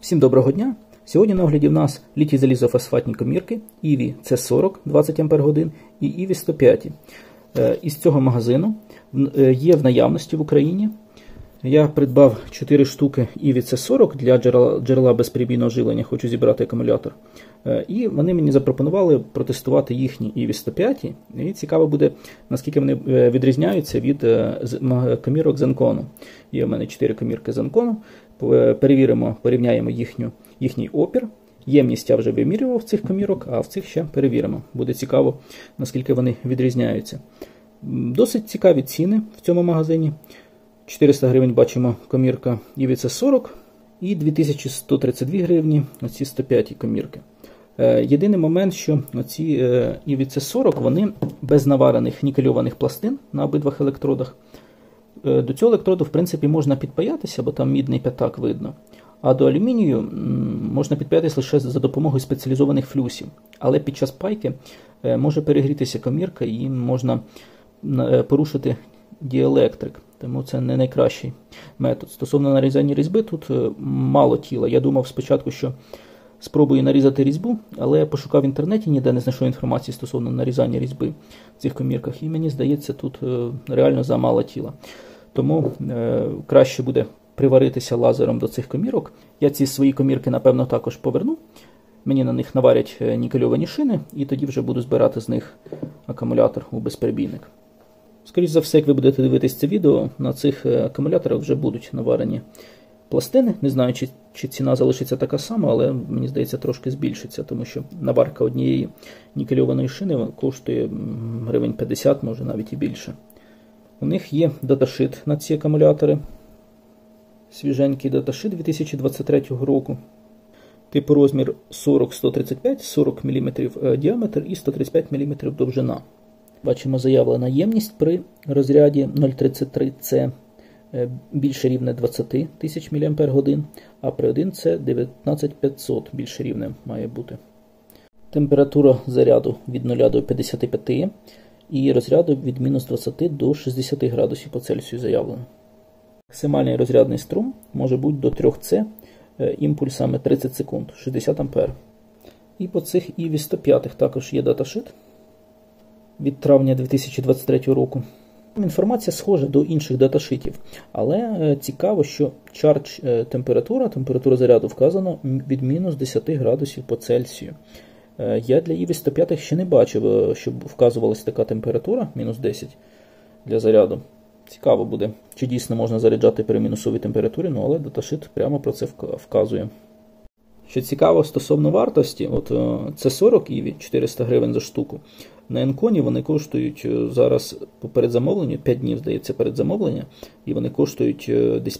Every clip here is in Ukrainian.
Всім доброго дня! Сьогодні на огляді в нас літій залізофосфатні комірки EVI C40 20 Ах і EVI 105. Із цього магазину є в наявності в Україні. Я придбав 4 штуки EVI C40 для джерела безперебійного живлення, хочу зібрати акумулятор. І вони мені запропонували протестувати їхні EVI 105. І цікаво буде, наскільки вони відрізняються від комірок Zencon. Є в мене 4 комірки Zencon. Порівняємо їхній опір. Ємність я вже вимірював цих комірок, а в цих ще перевіримо. Буде цікаво, наскільки вони відрізняються. Досить цікаві ціни в цьому магазині. 400 гривень бачимо комірка EVI C40 і 2132 гривні оці 105 комірки. Єдиний момент, що оці EVI C40 вони без наварених нікельованих пластин на обидвох електродах. До цього електроду, в принципі, можна підпаятися, бо там мідний п'ятак видно. А до алюмінію можна підпаятися лише за допомогою спеціалізованих флюсів. Але під час пайки може перегрітися комірка і можна порушити діелектрик. Тому це не найкращий метод. Стосовно нарізання різьби, тут мало тіла. Я думав спочатку, що спробую нарізати різьбу, але я пошукав в інтернеті, ніде не знайшов інформації стосовно нарізання різьби в цих комірках. І мені здається, тут реально замало тіла. Тому краще буде приваритися лазером до цих комірок. Я ці свої комірки, напевно, також поверну. Мені на них наварять нікельовані шини, і тоді вже буду збирати з них акумулятор у безперебійник. Скоріше за все, як ви будете дивитися це відео, на цих акумуляторах вже будуть наварені пластини. Не знаю, чи ціна залишиться така сама, але мені здається, трошки збільшиться, тому що наварка однієї нікельованої шини коштує гривень 50, може навіть і більше. У них є даташит на ці акумулятори. Свіженький даташит 2023 року. Типу розмір 40-135, 40 мм діаметр і 135 мм довжина. Бачимо заявлена ємність при розряді 0,33С більше рівне 20 тисяч мАч, а при 1С 19500 більше рівне має бути. Температура заряду від 0 до 55 і розряду від мінус 20 до 60 градусів по Цельсію заявлено. Максимальний розрядний струм може бути до 3С імпульсами 30 секунд, 60 А. І по цих EVI 105 також є даташит від травня 2023 року. Інформація схожа до інших даташитів, але цікаво, що температура заряду вказана від мінус 10 градусів по Цельсію. Я для EVI 105 ще не бачив, щоб вказувалася така температура, мінус 10 для заряду. Цікаво буде, чи дійсно можна заряджати при мінусовій температурі, але даташит прямо про це вказує. Що цікаво стосовно вартості, це 40 EVI, 400 гривень за штуку. На Енконі вони коштують зараз по передзамовленню, 5 днів, здається, передзамовлення, і вони коштують десь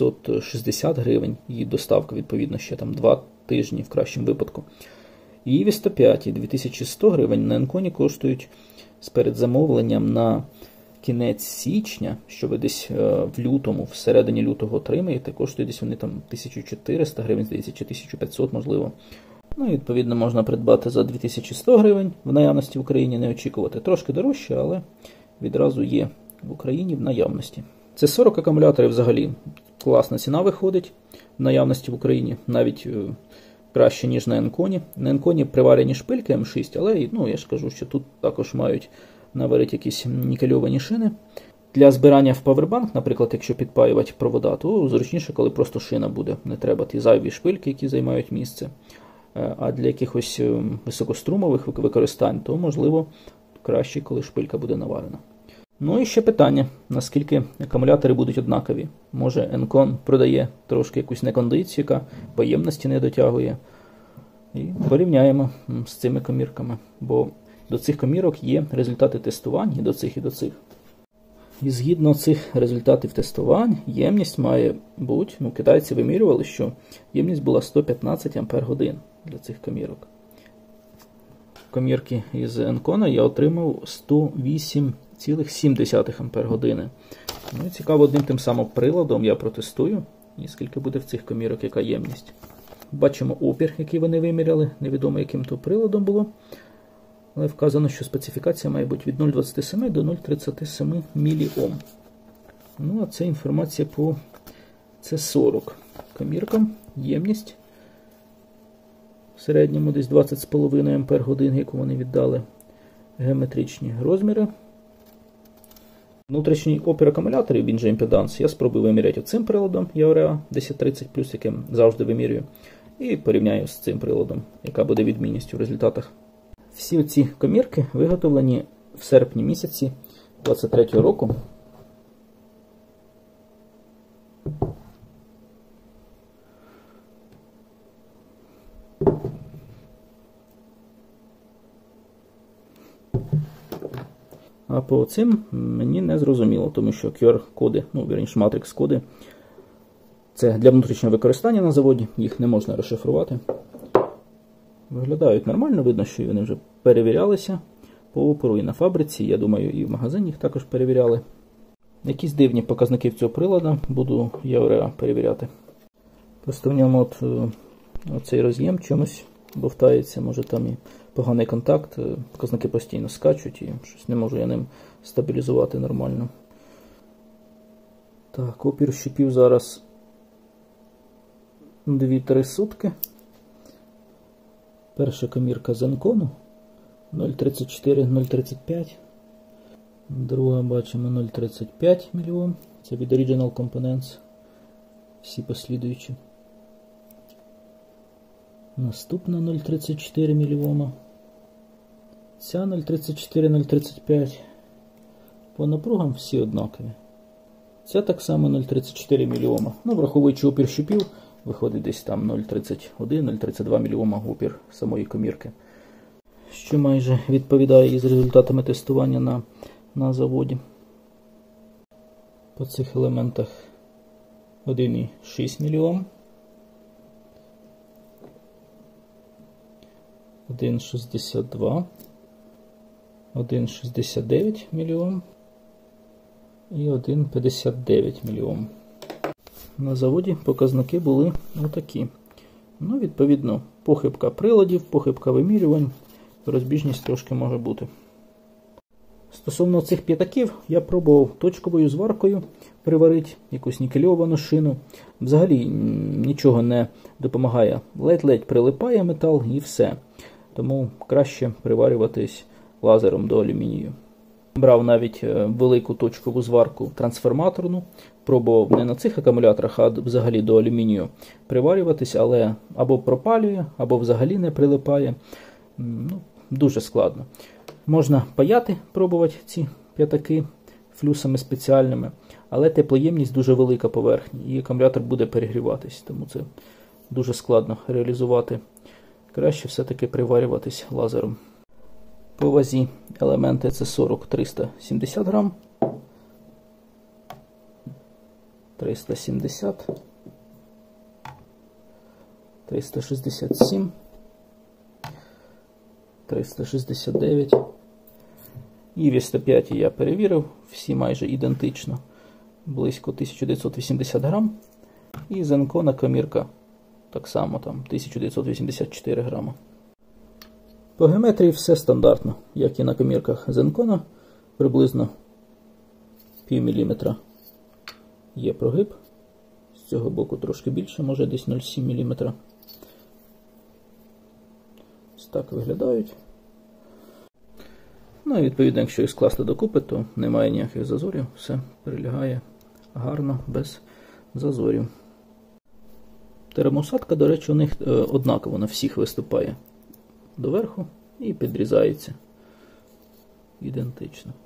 560 гривень, і доставка, відповідно, ще там 2 тижні в кращому випадку. І EVI 105 2100 гривень на Енконі коштують з передзамовленням на кінець січня, що ви десь в лютому, в середині лютого отримаєте, коштує десь вони там 1400 гривень, здається, чи 1500, можливо. Ну, і, відповідно, можна придбати за 2100 гривень в наявності в Україні, не очікувати. Трошки дорожче, але відразу є в Україні в наявності. Це 40 акумуляторів взагалі. Класна ціна виходить в наявності в Україні, навіть краще, ніж на Енконі. На Енконі приварені шпильки М6, але, я ж кажу, що тут також мають наварити якісь нікельовані шини. Для збирання в павербанк, наприклад, якщо підпаювати провода, то зручніше, коли просто шина буде. Не треба ті зайві шпильки, які займають місце. А для якихось високострумових використань, то, можливо, краще, коли шпилька буде наварена. Ну і ще питання, наскільки акумулятори будуть однакові. Може, Енкон продає трошки якусь некондицію, яка по ємності не дотягує. І порівняємо з цими комірками, бо до цих комірок є результати тестувань і до цих, і до цих. І згідно цих результатів тестувань, ємність має бути, китайці вимірювали, що ємність була 115 Ах для цих комірок. Комірки із Енкона я отримав 108,7 Ах. Ну і цікаво, одним тим самим приладом я протестую, і скільки буде в цих комірок, яка ємність. Бачимо опір, який вони виміряли, невідомо яким то приладом було. Але вказано, що специфікація має бути від 0,27 до 0,37 мОм. Ну, а це інформація по C40 коміркам, ємність середньому десь 20,5 Ампер-годин, яку вони віддали. Геометричні розміри. Внутрішній опір акумуляторів, він же імпеданс, я спробую виміряти цим приладом EOREA 1030+, яким завжди вимірюю. І порівняю з цим приладом, яка буде відмінність у результатах. Всі ці комірки виготовлені в серпні місяці 2023 року. А по цим мені не зрозуміло, тому що QR-коди, вірніше матрикс-коди, це для внутрішнього використання на заводі, їх не можна розшифрувати. Виглядають нормально, видно, що вони вже перевірялися по опору і на фабриці, я думаю, і в магазині їх також перевіряли. Якісь дивні показники цього приладу буду EOREA перевіряти. Просто в ньому оцей роз'єм чомусь бовтається, може там і поганий контакт, показники постійно скачуть і щось не можу я ним стабілізувати нормально. Так, опір щупів зараз 2-3 сутки. Перша комірка Зенкону 0,34-0,35. Друга бачимо 0,35 мільйон. Це від Original Components. Всі послідуючі. Наступна 0,34 мільйома. Ця 0,34-0,35. По напругам всі однакові. Ця так само 0,34 мільйома. Враховуючи опір щупів, виходить десь там 0,31-0,32 мільйома опір самої комірки. Що майже відповідає із результатами тестування на заводі. По цих елементах 1,6 мільйом. 1,62, 1,69 мільйон і 1,59 мільйон. На заводі показники були отакі. Відповідно, похибка приладів, похибка вимірювань, розбіжність трошки може бути. Стосовно цих п'ятаків, я пробував точковою зваркою приварити якусь нікельовану шину. Взагалі нічого не допомагає. Ледь-ледь прилипає метал і все. Тому краще приварюватись лазером до алюмінію. Брав навіть велику точкову зварку трансформаторну. Пробував не на цих акумуляторах, а взагалі до алюмінію приварюватись, але або пропалює, або взагалі не прилипає. Дуже складно. Можна паяти, пробувати ці п'ятаки флюсами спеціальними, але теплоємність дуже велика поверхні, і акумулятор буде перегріватись, тому це дуже складно реалізувати. Краще все-таки приварюватись лазером. По вазі елементи це 40-370 грам, 370, 367, 369. EOREA 105 я перевірив, всі майже ідентично, близько 1980 грам. І Zencona комірка так само, там 1984 грама. По геометрії все стандартно, як і на комірках Zencona, приблизно пів міліметра є прогиб. З цього боку трошки більше, може десь 0,7 мм. Ось так виглядають. І відповідно, якщо їх скласти докупи, то немає ніяких зазорів, все прилягає гарно, без зазорів. Термоусадка, до речі, у них однаково на всіх виступає доверху і підрізається ідентично.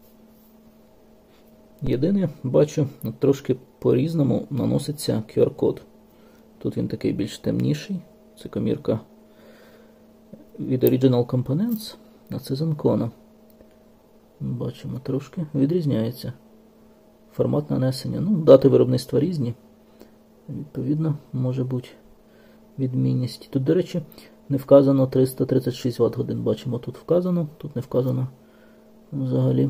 Єдине, бачу, трошки по-різному наноситься QR-код. Тут він такий більш темніший, це комірка від Original Components, а це Zencona. Бачимо, трошки відрізняється формат нанесення. Дати виробництва різні. Відповідно, може бути відмінність. Тут, до речі, не вказано 336 Вт годин. Бачимо, тут вказано, тут не вказано взагалі.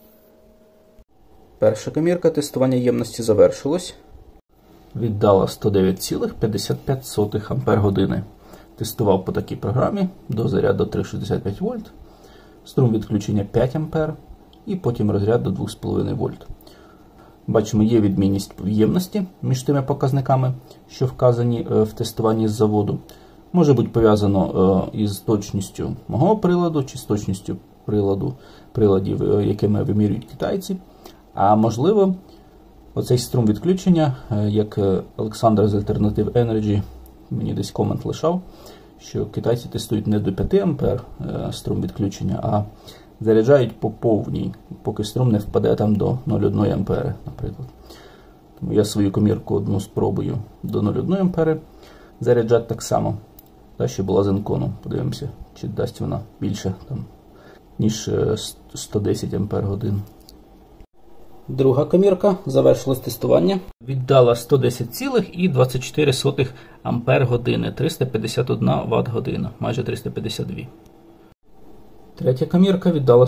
Перша комірка тестування ємності завершилась. Віддала 109,55 Ампер-години. Тестував по такій програмі до заряду 3,65 вольт, струм відключення 5 А і потім розряд до 2,5 вольт. Бачимо, є відмінність в ємності між тими показниками, що вказані в тестуванні з заводу. Може бути пов'язано із точністю мого приладу, чи з точністю приладів, якими вимірюють китайці. А можливо, оцей струм відключення, як Олександр з Alternative Energy мені десь комент лишав, що китайці тестують не до 5 А струм відключення, а заряджають по повній, поки струм не впаде там до 0,1 А, наприклад. Тому я свою комірку одну спробую до 0,1 А заряджати так само. Та ще була з Енкону. Подивимося, чи дасть вона більше, там, ніж 110 Ах. Друга комірка, завершилось тестування. Віддала 110,24 Ах, 351 Вт-година, майже 352. Третя комірка віддала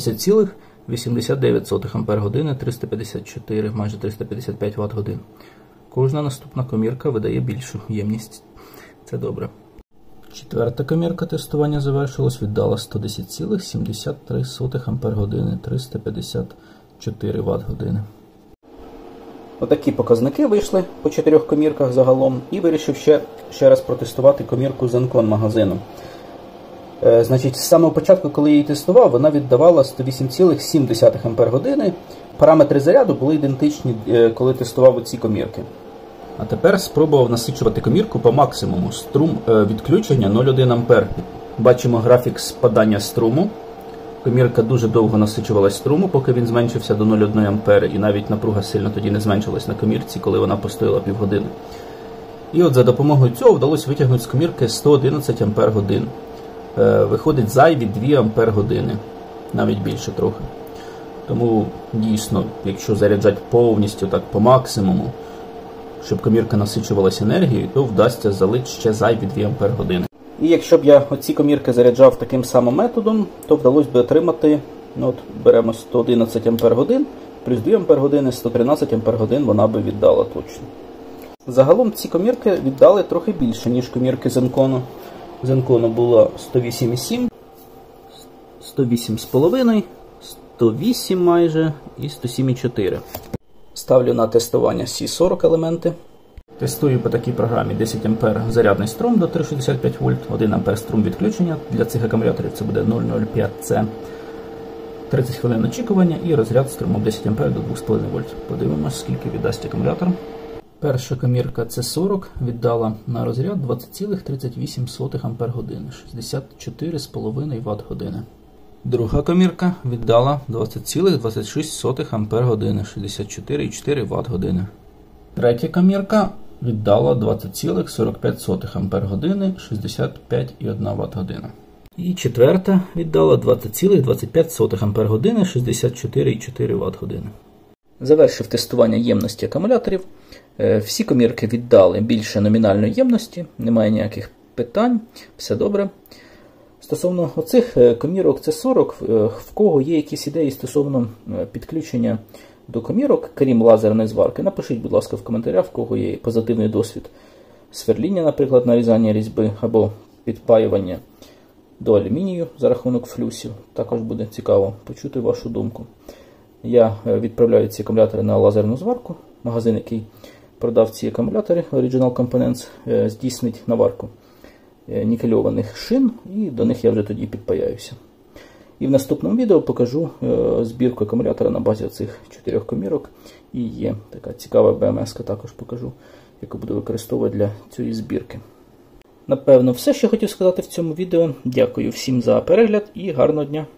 110,89 Ах, 354, майже 355 Вт-годин. Кожна наступна комірка видає більшу ємність. Це добре. Четверта комірка тестування завершилась, віддала 110,73 Ах, 354 Вт-години. Отакі показники вийшли по 4 комірках загалом. І вирішив ще раз протестувати комірку з Енкон магазину. Значить, з самого початку, коли я її тестував, вона віддавала 108,7 Ах. Параметри заряду були ідентичні, коли тестував оці комірки. А тепер спробував насичувати комірку по максимуму. Струм відключення 0,1 А. Бачимо графік спадання струму. Комірка дуже довго насичувалась струму, поки він зменшився до 0,1 А. І навіть напруга сильно тоді не зменшилась на комірці, коли вона постояла півгодини. І от за допомогою цього вдалося витягнути з комірки 111 Ах. Виходить зайві 2 Ах. Навіть більше трохи. Тому дійсно, якщо заряджати повністю так по максимуму, щоб комірка насичувалася енергією, то вдасться залити ще зайві 2 Ах. І якщо б я оці комірки заряджав таким самим методом, то вдалося б отримати, ну от беремо 111 Ах, плюс 2 Ах, 113 Ах вона би віддала точно. Загалом ці комірки віддали трохи більше, ніж комірки з Енкону. З Енкону було 108,7, 108,5, 108 майже і 107,4. Ставлю на тестування всі 40 елементи. Тестую по такій програмі 10 А зарядний струм до 3,65 В, 1 А струм відключення. Для цих акумуляторів це буде 0,05С. 30 хвилин очікування і розряд струмом 10 А до 2,5 В. Подивимось, скільки віддасть акумулятор. Перша комірка С40 віддала на розряд 20,38 Ах, 64,5 Вт-години. Друга комірка віддала 20,26 Ах, 64,4 Вт-години. Третя комірка віддала 20,45 Ах, 65,1 Вт-година. І четверта віддала 20,25 Ах, 64,4 Вт-години. Завершив тестування ємності акумуляторів. Всі комірки віддали більше номінальної ємності, немає ніяких питань, все добре. Стосовно оцих комірок С40, в кого є якісь ідеї стосовно підключення до комірок, крім лазерної зварки, напишіть, будь ласка, в коментарях, в кого є позитивний досвід сверління, наприклад, нарізання різьби або підпаювання до алюмінію за рахунок флюсів. Також буде цікаво почути вашу думку. Я відправляю ці акумулятори на лазерну зварку. Магазин, який продав ці акумулятори, Original Components, здійснить наварку нікельованих шин, і до них я вже тоді підпаяюся. І в наступному відео покажу збірку акумулятора на базі цих 4 комірок. І є така цікава БМС-ка, також покажу, яку буду використовувати для цієї збірки. Напевно, все, що хотів сказати в цьому відео. Дякую всім за перегляд і гарного дня!